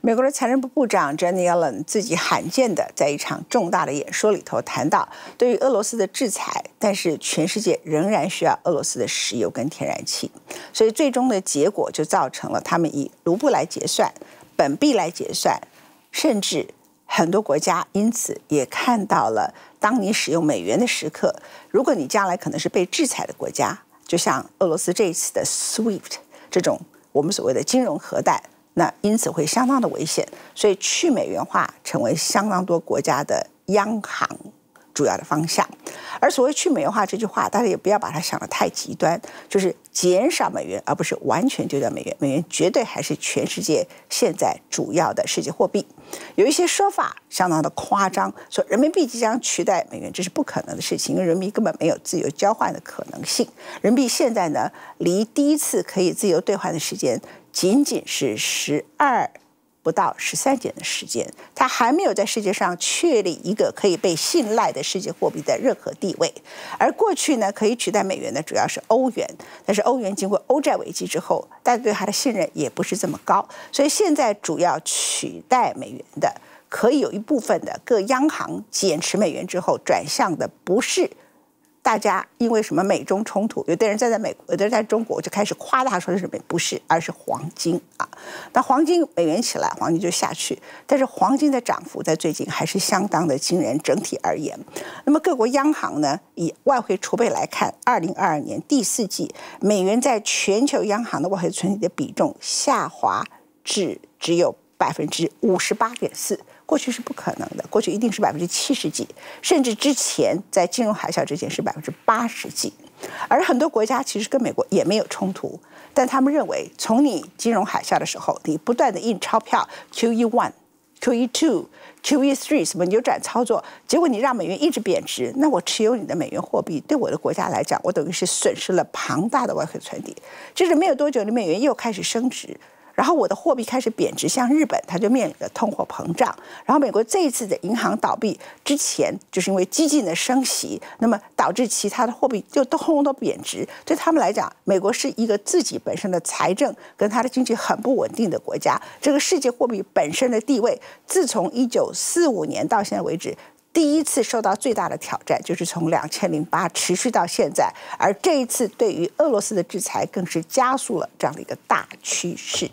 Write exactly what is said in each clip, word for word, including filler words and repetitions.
美国的财政部部长 Janet Yellen 自己罕见的在一场重大的演说里头谈到，对于俄罗斯的制裁，但是全世界仍然需要俄罗斯的石油跟天然气，所以最终的结果就造成了他们以卢布来结算、本币来结算，甚至很多国家因此也看到了，当你使用美元的时刻，如果你将来可能是被制裁的国家，就像俄罗斯这一次的 SWIFT 这种我们所谓的金融核弹，那因此会相当的危险，所以去美元化成为相当多国家的央行主要的方向。而所谓去美元化这句话，大家也不要把它想得太极端，就是减少美元，而不是完全丢掉美元。美元绝对还是全世界现在主要的世界货币。有一些说法相当的夸张，说人民币即将取代美元，这是不可能的事情，因为人民币根本没有自由交换的可能性。人民币现在呢，离第一次可以自由兑换的时间仅仅是十二不到十三年的时间，它还没有在世界上确立一个可以被信赖的世界货币的任何地位。而过去呢，可以取代美元的主要是欧元，但是欧元经过欧债危机之后，大家对它的信任也不是这么高，所以现在主要取代美元的，可以有一部分的各央行减持美元之后转向的不是大家因为什么美中冲突，有的人站在美国，有的人在中国，就开始夸大说是什么，不是，而是黄金啊。那黄金美元起来，黄金就下去，但是黄金的涨幅在最近还是相当的惊人，整体而言。那么各国央行呢，以外汇储备来看，二零二二年第四季，美元在全球央行的外汇存底的比重下滑至只有百分之五十八点四。过去是不可能的，过去一定是百分之七十几，甚至之前在金融海啸之前是百分之八十几。而很多国家其实跟美国也没有冲突，但他们认为从你金融海啸的时候，你不断的印钞票 Q E 一、Q E 二、Q E 三什么扭转操作，结果你让美元一直贬值，那我持有你的美元货币，对我的国家来讲，我等于是损失了庞大的外汇存底。接着没有多久，你美元又开始升值。然后我的货币开始贬值，像日本，它就面临着通货膨胀。然后美国这一次的银行倒闭之前，就是因为激进的升息，那么导致其他的货币就都通通都贬值。对他们来讲，美国是一个自己本身的财政跟它的经济很不稳定的国家。这个世界货币本身的地位，自从一九四五年到现在为止，第一次受到最大的挑战，就是从两千零八持续到现在，而这一次对于俄罗斯的制裁更是加速了这样的一个大趋势。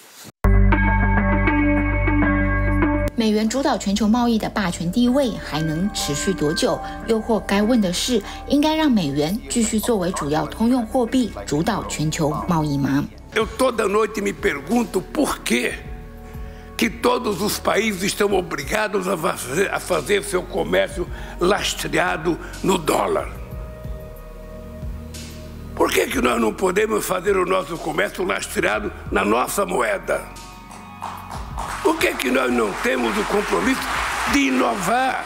美元主导全球贸易的霸权地位还能持续多久？又或该问的是，应该让美元继续作为主要通用货币主导全球贸易吗？ Eu toda noite me pergunto por quê que todos os países estão obrigados a fazer, a fazer seu comércio lastreado no dólar. Por que que nós não podemos fazer o nosso comércio lastreado na nossa moeda? Por que que nós não temos o compromisso de inovar?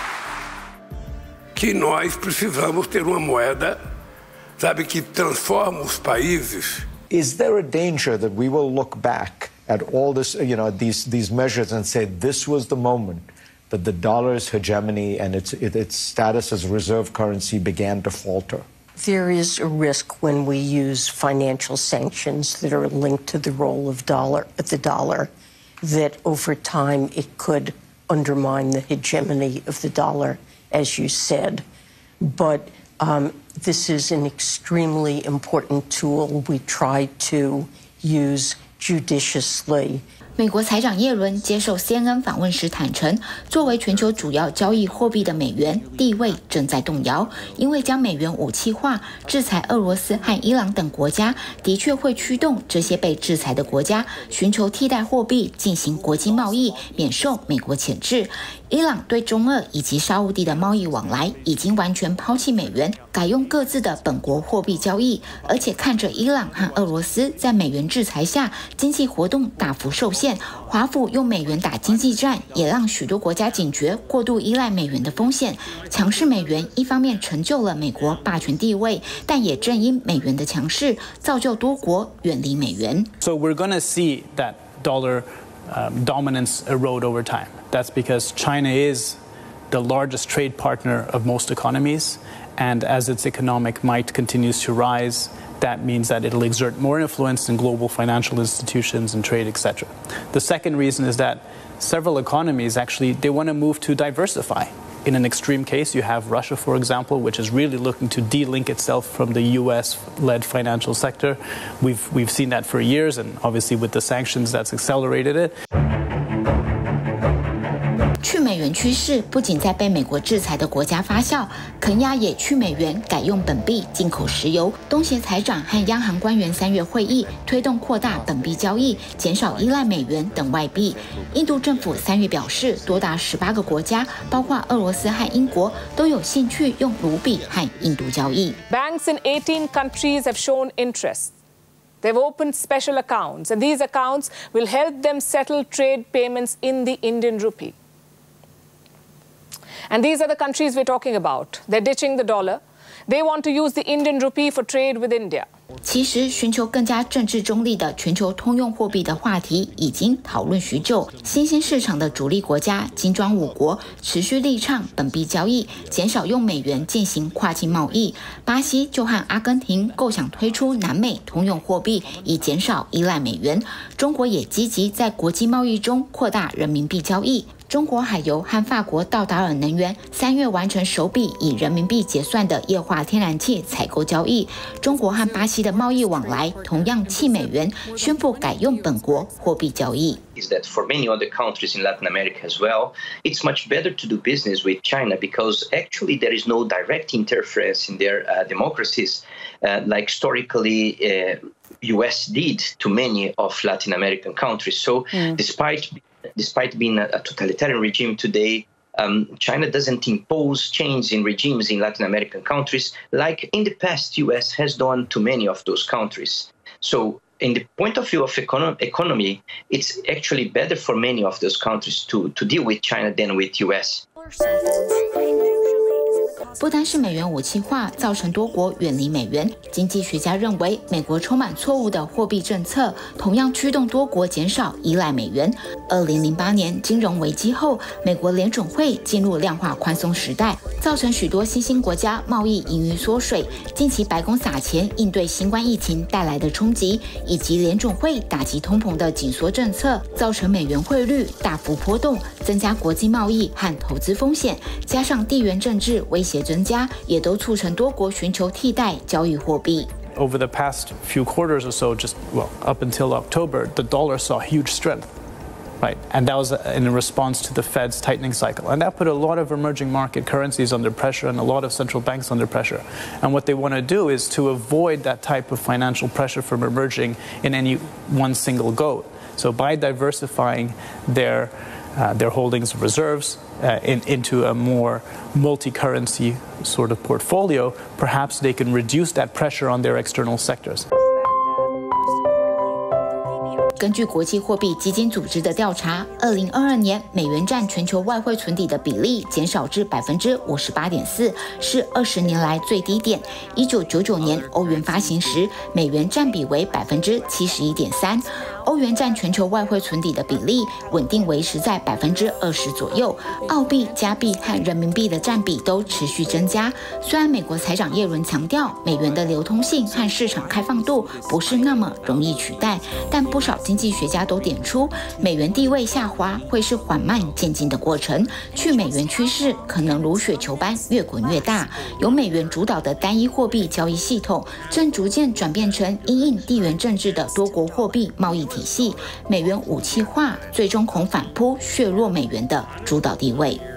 Que nós precisamos ter uma moeda, sabe, que transforma os países. Is there a danger that we will look back at all this, you know, these these measures and say this was the moment that the dollar's hegemony and its its status as reserve currency began to falter? There is a risk when we use financial sanctions that are linked to the role of dollar the dollar, that over time it could undermine the hegemony of the dollar, as you said. But um, this is an extremely important tool we try to use judiciously. 美国财长耶伦接受 C N N 访问时坦诚，作为全球主要交易货币的美元地位正在动摇，因为将美元武器化，制裁俄罗斯和伊朗等国家，的确会驱动这些被制裁的国家寻求替代货币进行国际贸易，免受美国钳制。伊朗对中俄以及沙烏地的贸易往来已经完全抛弃美元，改用各自的本国货币交易，而且看着伊朗和俄罗斯在美元制裁下经济活动大幅受限，华府用美元打经济战，也让许多国家警觉过度依赖美元的风险。强势美元一方面成就了美国霸权地位，但也正因美元的强势，造就多国远离美元。 So we're going to see that dollar um, dominance erode over time. That's because China is the largest trade partner of most economies, and as its economic might continues to rise, that means that it'll exert more influence in global financial institutions and trade, et cetera. The second reason is that several economies actually, they want to move to diversify. In an extreme case, you have Russia, for example, which is really looking to de-link itself from the U S-led financial sector. We've, we've seen that for years, and obviously with the sanctions, that's accelerated it. 去美元趋势不仅在被美国制裁的国家发酵，肯亚也去美元，改用本币进口石油。东协财长和央行官员三月会议推动扩大本币交易，减少依赖美元等外币。印度政府三月表示，多达十八个国家，包括俄罗斯和英国，都有兴趣用卢比和印度交易。 Banks in eighteen countries have shown interest. They've opened special accounts, and these accounts will help them settle trade payments in the Indian rupee. And these are the countries we're talking about. They're ditching the dollar. They want to use the Indian rupee for trade with India. 其实，寻求更加政治中立的全球通用货币的话题已经讨论许久。新兴市场的主力国家金砖五国持续力倡本币交易，减少用美元进行跨境贸易。巴西就和阿根廷构想推出南美通用货币，以减少依赖美元。中国也积极在国际贸易中扩大人民币交易。中国海油和法国道达尔能源三月完成首笔以人民币结算的液化天然气采购交易。中国和巴西的贸易往来同样弃美元，宣布改用本国货币交易。 Is that for many other countries in Latin America as well, it's much better to do business with China because actually there is no direct interference in their uh, democracies, uh, like historically uh, U S did to many of Latin American countries. So mm. despite Despite being a totalitarian regime today, um, China doesn't impose change in regimes in Latin American countries like in the past U S has done to many of those countries. So in the point of view of econo economy, it's actually better for many of those countries to, to deal with China than with U S. 不单是美元武器化造成多国远离美元，经济学家认为美国充满错误的货币政策同样驱动多国减少依赖美元。二零零八年金融危机后，美国联准会进入量化宽松时代，造成许多新兴国家贸易盈余缩水。近期白宫撒钱应对新冠疫情带来的冲击，以及联准会打击通膨的紧缩政策，造成美元汇率大幅波动，增加国际贸易和投资风险，加上地缘政治威胁增加，也都促成多国寻求替代交易货币。 Over the past few quarters or so, just well up until October, the dollar saw huge strength, right? And that was in response to the Fed's tightening cycle, and that put a lot of emerging market currencies under pressure and a lot of central banks under pressure. And what they want to do is to avoid that type of financial pressure from emerging in any one single go. So by diversifying their Uh, their holdings of reserves uh, in, into a more multi-currency sort of portfolio, perhaps they can reduce that pressure on their external sectors. 根据国际货币基金组织的调查，二零二二年美元占全球外汇存底的比例减少至百分之五十八点四，是二十年来最低点。一九九九年欧元发行时，美元占比为百分之七十一点三。欧元占全球外汇存底的比例稳定维持在百分之二十左右，澳币、加币和人民币的占比都持续增加。虽然美国财长耶伦强调美元的流通性和市场开放度不是那么容易取代，但不少经济学家都点出，美元地位下滑会是缓慢渐进的过程，去美元趋势可能如雪球般越滚越大。由美元主导的单一货币交易系统正逐渐转变成因应地缘政治的多国货币贸易体系，美元武器化最终恐反扑削弱美元的主导地位。